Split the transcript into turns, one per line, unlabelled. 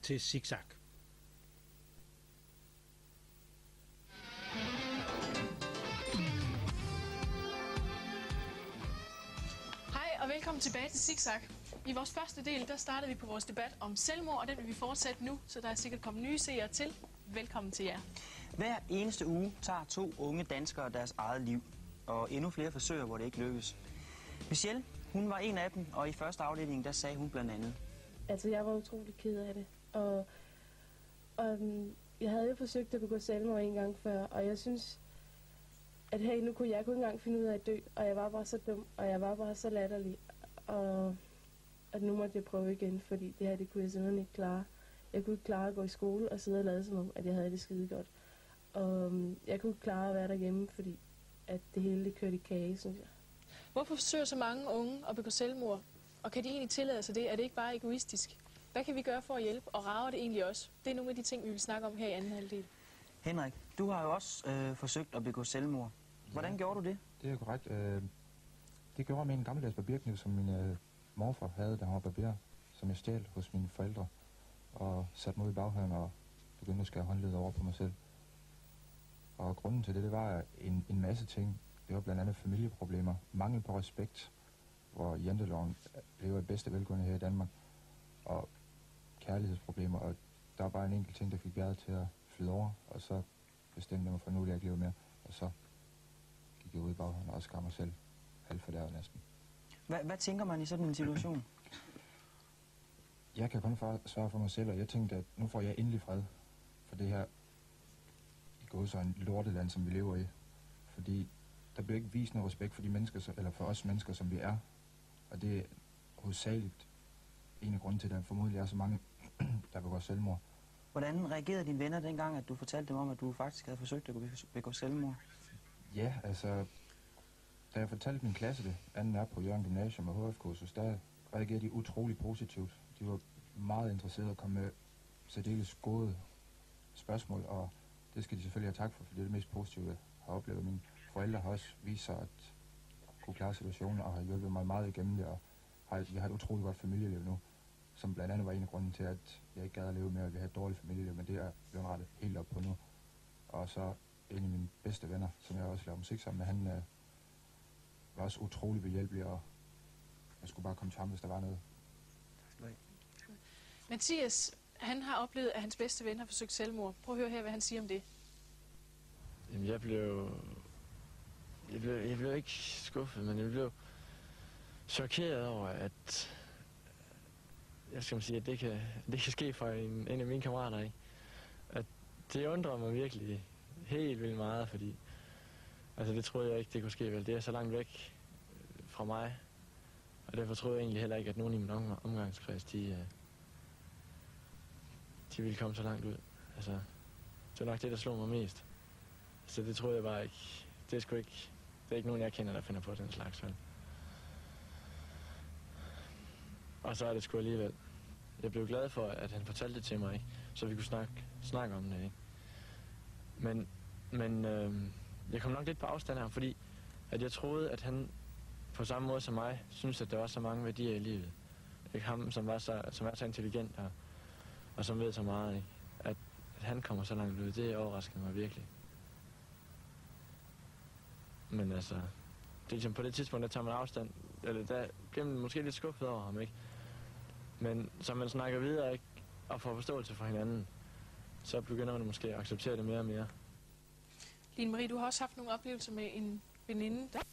til Zigzag.
Hej og velkommen tilbage til Zigzag. I vores første del, der startede vi på vores debat om selvmord, og den vil vi fortsætte nu, så der er sikkert kommet nye seere til. Velkommen til jer.
Hver eneste uge tager 2 unge danskere deres eget liv, og endnu flere forsøger, hvor det ikke lykkes. Michelle, hun var en af dem, og i første afdeling, der sagde hun blandt andet:
Altså, jeg var utrolig ked af det, og jeg havde jo forsøgt at begå selvmord en gang før, og jeg synes, at hey, nu kunne jeg ikke engang finde ud af at dø, og jeg var bare så dum, og jeg var bare så latterlig, og at nu måtte jeg prøve igen, fordi det her, det kunne jeg simpelthen ikke klare. Jeg kunne ikke klare at gå i skole og sidde og lade som om, at jeg havde det skide godt. Og jeg kunne ikke klare at være derhjemme, fordi at det hele det kørte i kage, synes jeg.
Hvorfor forsøger så mange unge at begå selvmord? Og kan de egentlig tillade sig det? Er det ikke bare egoistisk? Hvad kan vi gøre for at hjælpe? Og rager det egentlig også? Det er nogle af de ting, vi vil snakke om her i anden halvdel.
Henrik, du har jo også forsøgt at begå selvmord. Hvordan gjorde du det?
Det er korrekt. Det gjorde jeg med en gammeldags barberkniv, som min morfar havde, da han var barber, som jeg stjal hos mine forældre, og satte mig ud i baghånden og begyndte at skære håndledet over på mig selv. Og grunden til det var en masse ting. Det var blandt andet familieproblemer, mangel på respekt, hvor janteloven lever i bedste velgående her i Danmark, og kærlighedsproblemer, og der var bare en enkelt ting, der fik bjerget til at flyde over, og så bestemte jeg mig for, at nu vil jeg ikke leve mere, og så gik jeg ud i baghånden og skar mig selv halvt fordærvet næsten.
Hvad tænker man i sådan en situation?
Jeg kan kun svare for mig selv, og jeg tænkte, at nu får jeg endelig fred for det her i gåseøjne lorteland, som vi lever i. Fordi der bliver ikke vist noget respekt for de mennesker, eller for os mennesker, som vi er. Og det er hovedsageligt en af grunden til, at der formodentlig er så mange, der begår selvmord.
Hvordan reagerede dine venner dengang, at du fortalte dem om, at du faktisk havde forsøgt at begå selvmord?
Ja, altså, da jeg fortalte min klasse det, anden er på Jørgen Gymnasium og HF-kursus, der reagerede de utrolig positivt. De var meget interesserede at komme med særdeles gode spørgsmål, og det skal de selvfølgelig have tak for det er det mest positive, jeg har oplevet. Mine forældre har også vist sig at kunne klare situationen og har hjulpet mig meget igennem det, og jeg har et utroligt godt familieliv nu, som blandt andet var en af grunden til, at jeg ikke gad at leve mere, og vi har et dårligt familieliv, men det er blevet rettet helt op på nu. Og så en af mine bedste venner, som jeg også laver musik sammen med, han var også utrolig behjælpelig, og jeg skulle bare komme til ham, hvis der var noget.
Mathias, han har oplevet, at hans bedste ven har forsøgt selvmord. Prøv at høre her, hvad han siger om det.
Jamen, jeg blev ikke skuffet, men jeg blev chokeret over, at jeg skal sige, at det kan ske for en af mine kammerater, ikke? At det undrer mig virkelig helt vildt meget, fordi altså det troede jeg ikke, det kunne ske vel. Det er så langt væk fra mig, og derfor troede jeg egentlig heller ikke, at nogen i min omgangskreds, de ville komme så langt ud. Altså, det var nok det, der slog mig mest. Så det troede jeg bare ikke. Det er ikke nogen, jeg kender, der finder på den slags vel. Og så er det sgu alligevel. Jeg blev glad for, at han fortalte det til mig, ikke? Så vi kunne snakke om det, ikke? Men jeg kom nok lidt på afstand her, fordi at jeg troede, at han på samme måde som mig, synes, at der var så mange værdier i livet. Ikke? Ham, som er så intelligent og som ved så meget, ikke? At han kommer så langt ud, det overrasker mig virkelig. Men altså, det er ligesom på det tidspunkt, der tager man afstand, eller der bliver man måske lidt skuffet over ham, ikke? Men som man snakker videre, ikke, og får forståelse for hinanden, så begynder man måske at acceptere det mere og mere.
Line Marie, du har også haft nogle oplevelser med en veninde, der